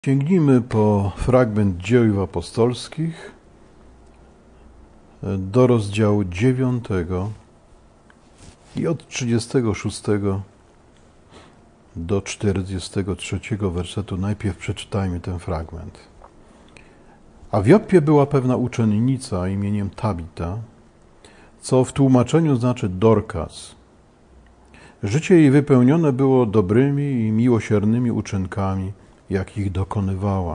Sięgnijmy po fragment Dziejów Apostolskich do rozdziału 9 i od 36 do 43 wersetu. Najpierw przeczytajmy ten fragment. A w Joppie była pewna uczennica imieniem Tabita, co w tłumaczeniu znaczy Dorkas. Życie jej wypełnione było dobrymi i miłosiernymi uczynkami, jakich dokonywała.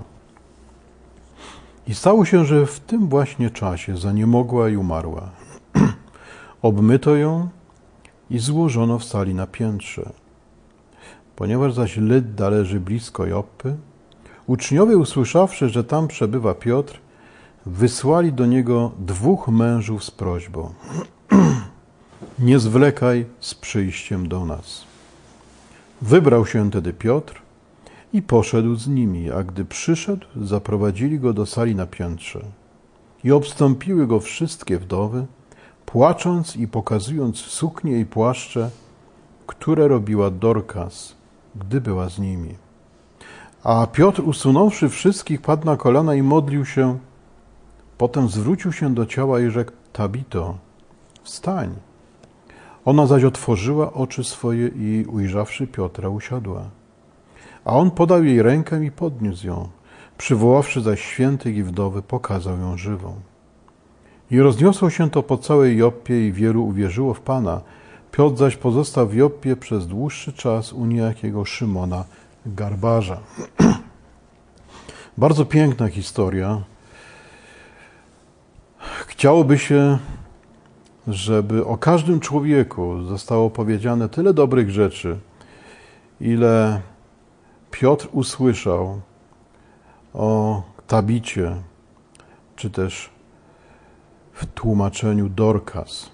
I stało się, że w tym właśnie czasie zaniemogła i umarła. Obmyto ją i złożono w sali na piętrze. Ponieważ zaś Lydda leży blisko Joppy, uczniowie, usłyszawszy, że tam przebywa Piotr, wysłali do niego 2 mężów z prośbą: nie zwlekaj z przyjściem do nas. Wybrał się tedy Piotr i poszedł z nimi, a gdy przyszedł, zaprowadzili go do sali na piętrze. I obstąpiły go wszystkie wdowy, płacząc i pokazując suknie i płaszcze, które robiła Dorkas, gdy była z nimi. A Piotr, usunąwszy wszystkich, padł na kolana i modlił się. Potem zwrócił się do ciała i rzekł: Tabito, wstań. Ona zaś otworzyła oczy swoje i ujrzawszy Piotra, usiadła. A on podał jej rękę i podniósł ją. Przywoławszy zaś świętych i wdowy, pokazał ją żywą. I rozniosło się to po całej Joppie i wielu uwierzyło w Pana. Piotr zaś pozostał w Joppie przez dłuższy czas u niejakiego Szymona Garbarza. Bardzo piękna historia. Chciałoby się, żeby o każdym człowieku zostało powiedziane tyle dobrych rzeczy, ile Piotr usłyszał o Tabicie, czy też w tłumaczeniu Dorkas.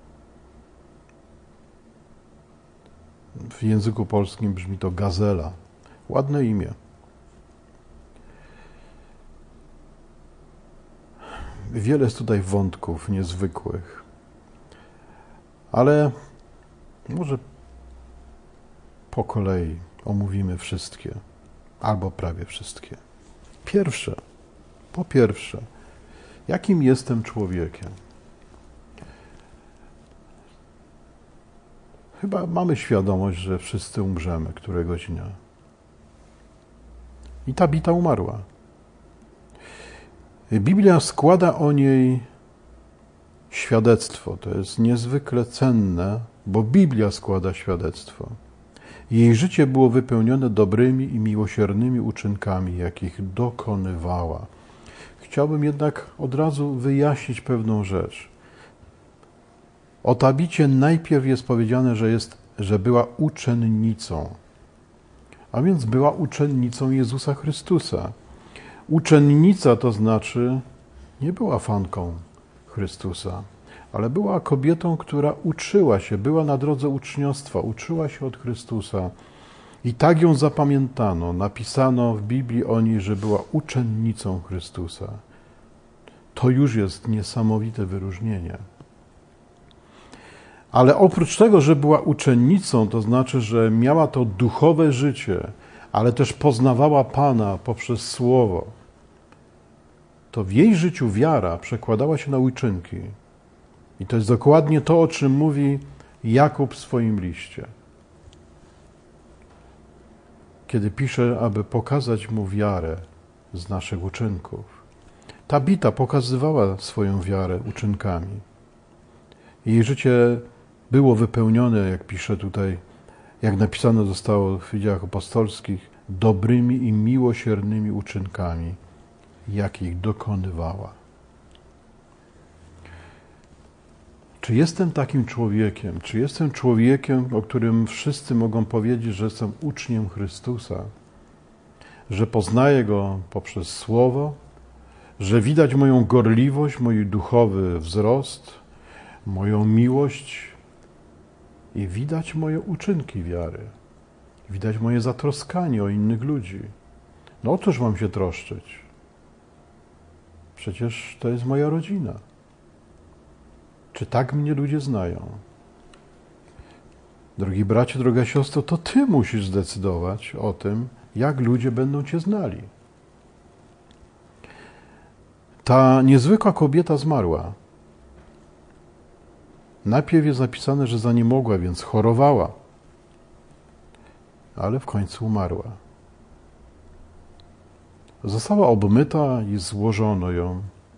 W języku polskim brzmi to gazela. Ładne imię. Wiele jest tutaj wątków niezwykłych, ale może po kolei omówimy wszystkie, albo prawie wszystkie. Po pierwsze, jakim jestem człowiekiem? Chyba mamy świadomość, że wszyscy umrzemy któregoś dnia. I Tabita umarła. Biblia składa o niej świadectwo. To jest niezwykle cenne, bo Biblia składa świadectwo. Jej życie było wypełnione dobrymi i miłosiernymi uczynkami, jakich dokonywała. Chciałbym jednak od razu wyjaśnić pewną rzecz. O Tabicie najpierw jest powiedziane, że była uczennicą, a więc była uczennicą Jezusa Chrystusa. Uczennica to znaczy nie była fanką Chrystusa, ale była kobietą, która uczyła się, była na drodze uczniostwa, uczyła się od Chrystusa. I tak ją zapamiętano, napisano w Biblii o niej, że była uczennicą Chrystusa. To już jest niesamowite wyróżnienie. Ale oprócz tego, że była uczennicą, to znaczy, że miała to duchowe życie, ale też poznawała Pana poprzez Słowo, to w jej życiu wiara przekładała się na uczynki. I to jest dokładnie to, o czym mówi Jakub w swoim liście. Kiedy pisze, aby pokazać mu wiarę z naszych uczynków. Tabita pokazywała swoją wiarę uczynkami. Jej życie było wypełnione, jak pisze tutaj, jak napisane zostało w Dziejach Apostolskich, dobrymi i miłosiernymi uczynkami, jakich dokonywała. Czy jestem takim człowiekiem? Czy jestem człowiekiem, o którym wszyscy mogą powiedzieć, że jestem uczniem Chrystusa? Że poznaję Go poprzez Słowo? Że widać moją gorliwość, mój duchowy wzrost, moją miłość i widać moje uczynki wiary? Widać moje zatroskanie o innych ludzi. No o cóż mam się troszczyć? Przecież to jest moja rodzina. Czy tak mnie ludzie znają? Drogi bracie, droga siostro, to ty musisz zdecydować o tym, jak ludzie będą cię znali. Ta niezwykła kobieta zmarła. Najpierw jest napisane, że zaniemogła, więc chorowała, ale w końcu umarła. Została obmyta i złożono ją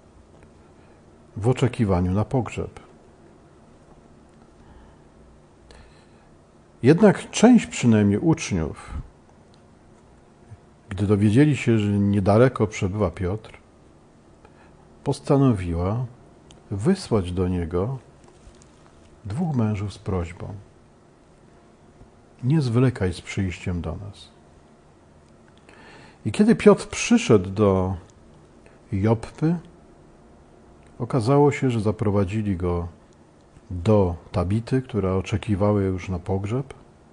w oczekiwaniu na pogrzeb. Jednak część przynajmniej uczniów, gdy dowiedzieli się, że niedaleko przebywa Piotr, postanowiła wysłać do niego 2 mężów z prośbą: nie zwlekaj z przyjściem do nas. I kiedy Piotr przyszedł do Joppy, okazało się, że zaprowadzili go do Tabity, która oczekiwała już na pogrzeb,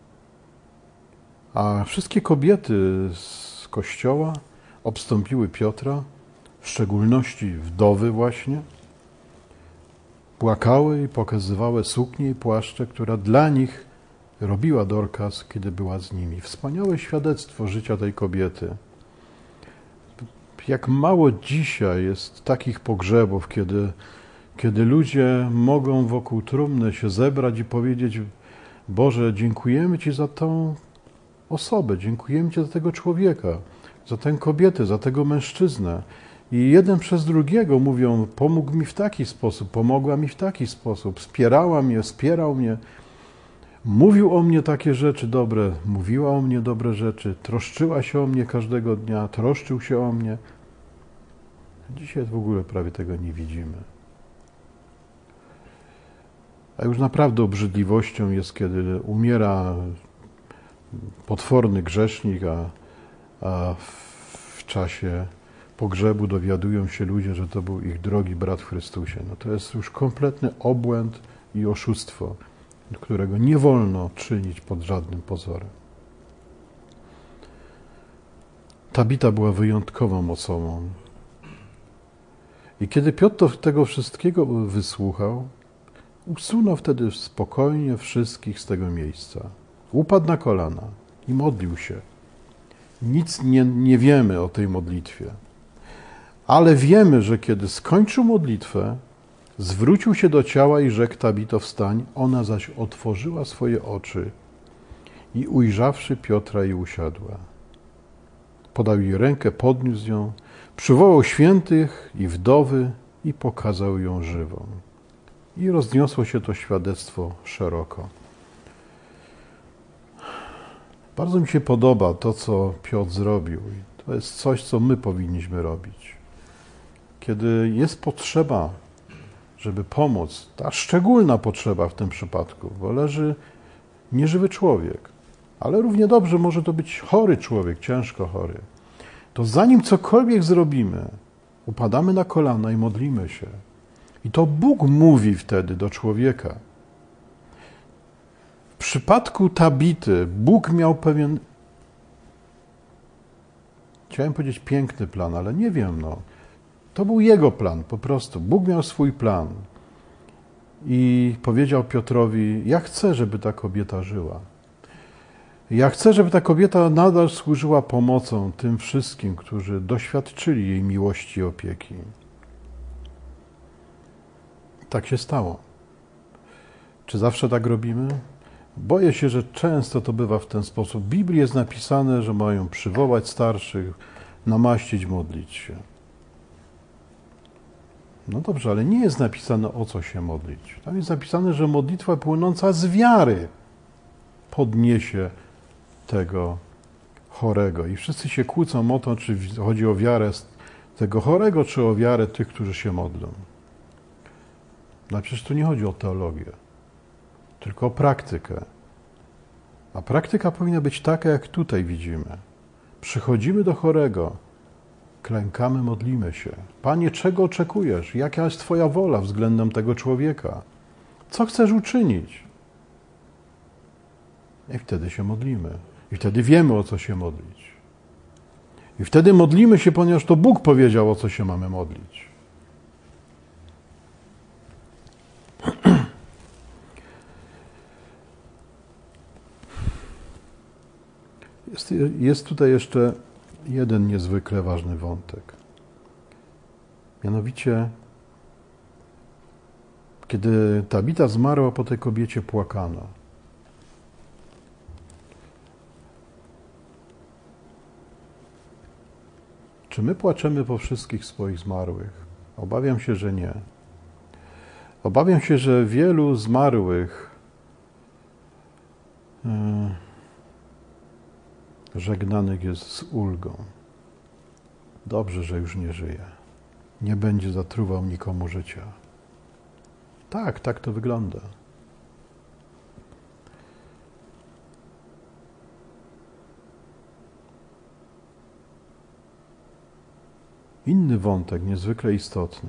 a wszystkie kobiety z kościoła obstąpiły Piotra, w szczególności wdowy właśnie, płakały i pokazywały suknie i płaszcze, która dla nich robiła Dorkas, kiedy była z nimi. Wspaniałe świadectwo życia tej kobiety. Jak mało dzisiaj jest takich pogrzebów, kiedy ludzie mogą wokół trumny się zebrać i powiedzieć: Boże, dziękujemy Ci za tą osobę, dziękujemy Ci za tego człowieka, za tę kobietę, za tego mężczyznę. I jeden przez drugiego mówią: pomógł mi w taki sposób, pomogła mi w taki sposób, wspierała mnie, wspierał mnie, mówił o mnie takie rzeczy dobre, mówiła o mnie dobre rzeczy, troszczyła się o mnie każdego dnia, troszczył się o mnie. Dzisiaj w ogóle prawie tego nie widzimy. A już naprawdę obrzydliwością jest, kiedy umiera potworny grzesznik, a w czasie pogrzebu dowiadują się ludzie, że to był ich drogi brat w Chrystusie. No to jest już kompletny obłęd i oszustwo, którego nie wolno czynić pod żadnym pozorem. Tabita była wyjątkową osobą. I kiedy Piotr tego wszystkiego wysłuchał, usunął wtedy spokojnie wszystkich z tego miejsca. Upadł na kolana i modlił się. Nic nie wiemy o tej modlitwie. Ale wiemy, że kiedy skończył modlitwę, zwrócił się do ciała i rzekł: Tabito, wstań. Ona zaś otworzyła swoje oczy i ujrzawszy Piotra i usiadła. Podał jej rękę, podniósł ją, przywołał świętych i wdowy i pokazał ją żywą. I rozniosło się to świadectwo szeroko. Bardzo mi się podoba to, co Piotr zrobił. To jest coś, co my powinniśmy robić. Kiedy jest potrzeba, żeby pomóc, ta szczególna potrzeba w tym przypadku, bo leży nieżywy człowiek, ale równie dobrze może to być chory człowiek, ciężko chory, to zanim cokolwiek zrobimy, upadamy na kolana i modlimy się. I to Bóg mówi wtedy do człowieka. W przypadku Tabity Bóg miał pewien, chciałem powiedzieć piękny plan, ale nie wiem, to był Jego plan po prostu. Bóg miał swój plan i powiedział Piotrowi: ja chcę, żeby ta kobieta żyła. Ja chcę, żeby ta kobieta nadal służyła pomocą tym wszystkim, którzy doświadczyli jej miłości i opieki. Tak się stało. Czy zawsze tak robimy? Boję się, że często to bywa w ten sposób. W Biblii jest napisane, że mają przywołać starszych, namaścić, modlić się. No dobrze, ale nie jest napisane, o co się modlić. Tam jest napisane, że modlitwa płynąca z wiary podniesie tego chorego. I wszyscy się kłócą o to, czy chodzi o wiarę tego chorego, czy o wiarę tych, którzy się modlą. No przecież tu nie chodzi o teologię, tylko o praktykę. A praktyka powinna być taka, jak tutaj widzimy. Przychodzimy do chorego, klękamy, modlimy się. Panie, czego oczekujesz? Jaka jest Twoja wola względem tego człowieka? Co chcesz uczynić? I wtedy się modlimy. I wtedy wiemy, o co się modlić. I wtedy modlimy się, ponieważ to Bóg powiedział, o co się mamy modlić. Jest tutaj jeszcze jeden niezwykle ważny wątek. Mianowicie, kiedy Tabita zmarła, po tej kobiecie płakano. Czy my płaczemy po wszystkich swoich zmarłych? Obawiam się, że nie. Obawiam się, że wielu zmarłych żegnanych jest z ulgą. Dobrze, że już nie żyje. Nie będzie zatruwał nikomu życia. Tak to wygląda. Inny wątek, niezwykle istotny.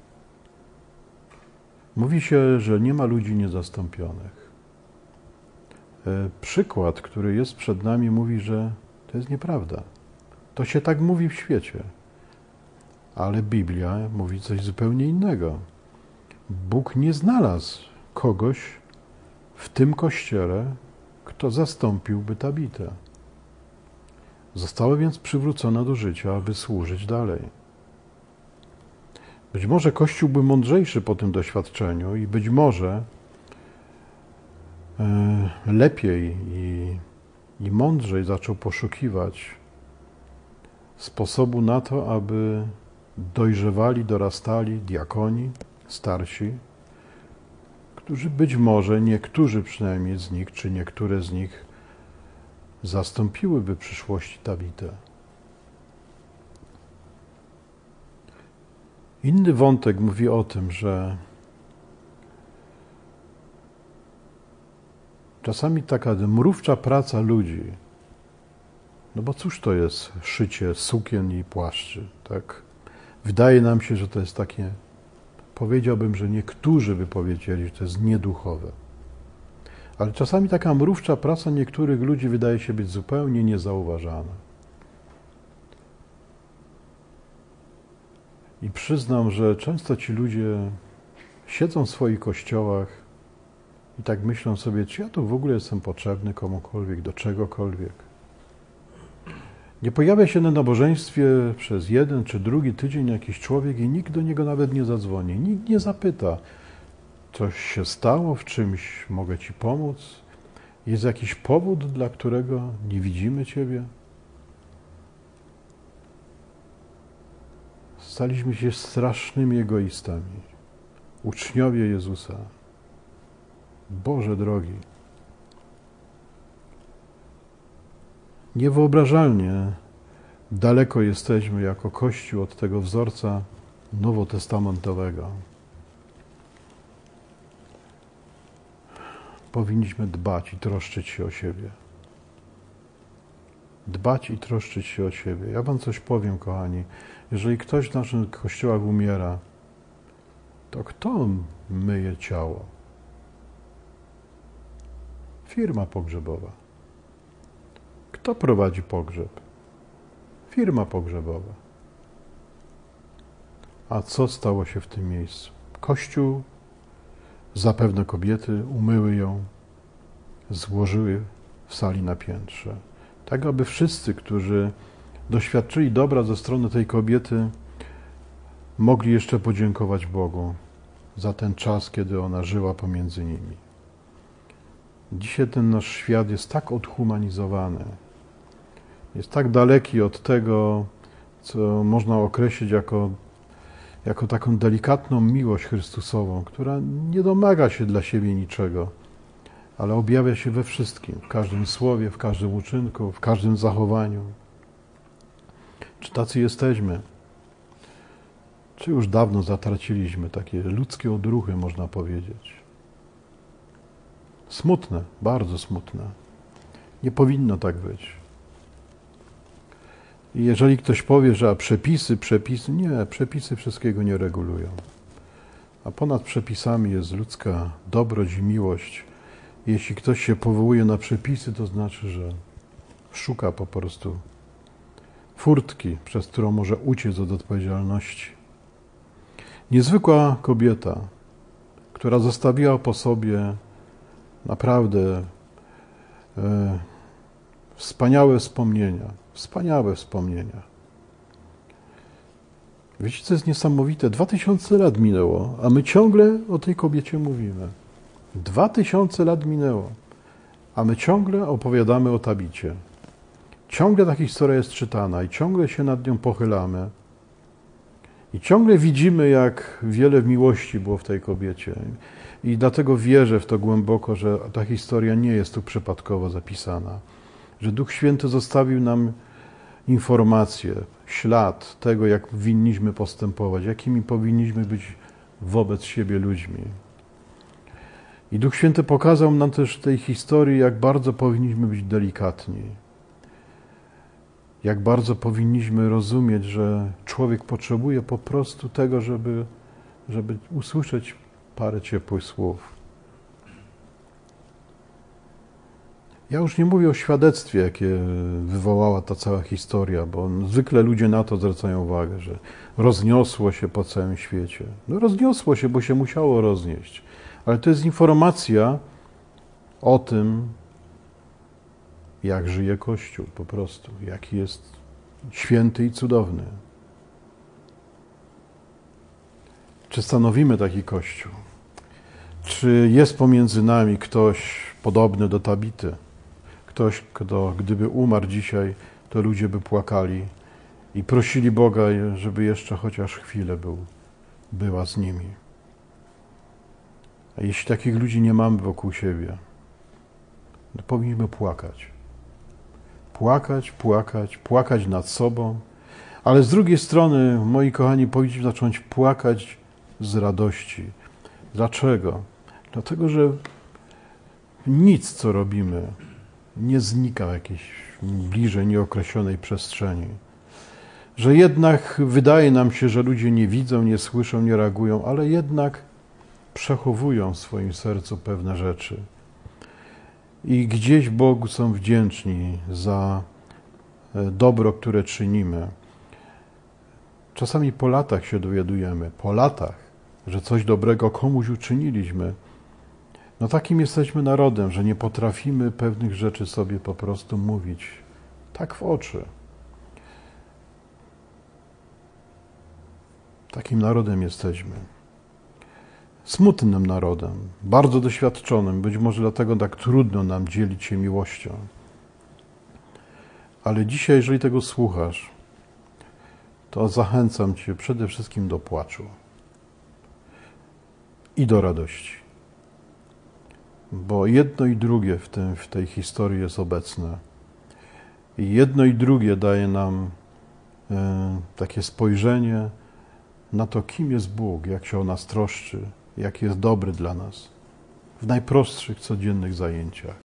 Mówi się, że nie ma ludzi niezastąpionych. Przykład, który jest przed nami, mówi, że to jest nieprawda. To się tak mówi w świecie. Ale Biblia mówi coś zupełnie innego. Bóg nie znalazł kogoś w tym kościele, kto zastąpiłby Tabitę. Została więc przywrócona do życia, aby służyć dalej. Być może Kościół był mądrzejszy po tym doświadczeniu i być może lepiej i mądrzej zaczął poszukiwać sposobu na to, aby dojrzewali, dorastali diakoni, starsi, którzy być może, niektórzy przynajmniej z nich, czy niektóre z nich zastąpiłyby w przyszłości Tabitę. Inny wątek mówi o tym, że czasami taka mrówcza praca ludzi, no bo cóż to jest szycie sukien i płaszczy, tak? Wydaje nam się, że to jest takie, powiedziałbym, że niektórzy by powiedzieli, że to jest nieduchowe. Ale czasami taka mrówcza praca niektórych ludzi wydaje się być zupełnie niezauważana. I przyznam, że często ci ludzie siedzą w swoich kościołach i tak myślą sobie, czy ja tu w ogóle jestem potrzebny komukolwiek, do czegokolwiek. Nie pojawia się na nabożeństwie przez jeden czy drugi tydzień jakiś człowiek i nikt do niego nawet nie zadzwoni, nikt nie zapyta, coś się stało, w czymś mogę ci pomóc, jest jakiś powód, dla którego nie widzimy ciebie. Staliśmy się strasznymi egoistami, uczniowie Jezusa. Boże drogi, niewyobrażalnie daleko jesteśmy jako Kościół od tego wzorca nowotestamentowego. Powinniśmy dbać i troszczyć się o siebie. Dbać i troszczyć się o siebie. Ja wam coś powiem, kochani. Jeżeli ktoś w naszych kościołach umiera, to kto myje ciało? Firma pogrzebowa. Kto prowadzi pogrzeb? Firma pogrzebowa. A co stało się w tym miejscu? Kościół, zapewne kobiety umyły ją, złożyły w sali na piętrze. Tak, aby wszyscy, którzy doświadczyli dobra ze strony tej kobiety, mogli jeszcze podziękować Bogu za ten czas, kiedy ona żyła pomiędzy nimi. Dzisiaj ten nasz świat jest tak odhumanizowany, jest tak daleki od tego, co można określić jako taką delikatną miłość Chrystusową, która nie domaga się dla siebie niczego, ale objawia się we wszystkim, w każdym słowie, w każdym uczynku, w każdym zachowaniu. Czy tacy jesteśmy? Czy już dawno zatraciliśmy takie ludzkie odruchy, można powiedzieć? Smutne, bardzo smutne. Nie powinno tak być. I jeżeli ktoś powie, że przepisy, nie, przepisy wszystkiego nie regulują. A ponad przepisami jest ludzka dobroć i miłość. Jeśli ktoś się powołuje na przepisy, to znaczy, że szuka po prostu furtki, przez którą może uciec od odpowiedzialności. Niezwykła kobieta, która zostawiła po sobie naprawdę wspaniałe wspomnienia. Wiecie, co jest niesamowite? 2000 lat minęło, a my ciągle o tej kobiecie mówimy. 2000 lat minęło, a my ciągle opowiadamy o Tabicie. Ciągle ta historia jest czytana i ciągle się nad nią pochylamy. I ciągle widzimy, jak wiele miłości było w tej kobiecie. I dlatego wierzę w to głęboko, że ta historia nie jest tu przypadkowo zapisana. Że Duch Święty zostawił nam informację, ślad tego, jak winniśmy postępować, jakimi powinniśmy być wobec siebie ludźmi. I Duch Święty pokazał nam też w tej historii, jak bardzo powinniśmy być delikatni. Jak bardzo powinniśmy rozumieć, że człowiek potrzebuje po prostu tego, żeby usłyszeć parę ciepłych słów. Ja już nie mówię o świadectwie, jakie wywołała ta cała historia, bo zwykle ludzie na to zwracają uwagę, że rozniosło się po całym świecie. No rozniosło się, bo się musiało roznieść. Ale to jest informacja o tym, jak żyje Kościół po prostu, jaki jest święty i cudowny. Czy stanowimy taki Kościół? Czy jest pomiędzy nami ktoś podobny do Tabity? Ktoś, kto gdyby umarł dzisiaj, to ludzie by płakali i prosili Boga, żeby jeszcze chociaż chwilę była z nimi. A jeśli takich ludzi nie mamy wokół siebie, to powinniśmy płakać. Płakać nad sobą, ale z drugiej strony, moi kochani, powinniśmy zacząć płakać z radości. Dlaczego? Dlatego, że nic, co robimy, nie znika w jakiejś bliżej nieokreślonej przestrzeni. Że jednak wydaje nam się, że ludzie nie widzą, nie słyszą, nie reagują, ale jednak przechowują w swoim sercu pewne rzeczy. I gdzieś Bogu są wdzięczni za dobro, które czynimy. Czasami po latach się dowiadujemy, że coś dobrego komuś uczyniliśmy. No takim jesteśmy narodem, że nie potrafimy pewnych rzeczy sobie po prostu mówić tak w oczy. Takim narodem jesteśmy. Smutnym narodem, bardzo doświadczonym, być może dlatego tak trudno nam dzielić się miłością. Ale dzisiaj, jeżeli tego słuchasz, to zachęcam Cię przede wszystkim do płaczu i do radości. Bo jedno i drugie w tej historii jest obecne. I jedno i drugie daje nam takie spojrzenie na to, kim jest Bóg, jak się o nas troszczy, jaki jest dobry dla nas w najprostszych, codziennych zajęciach.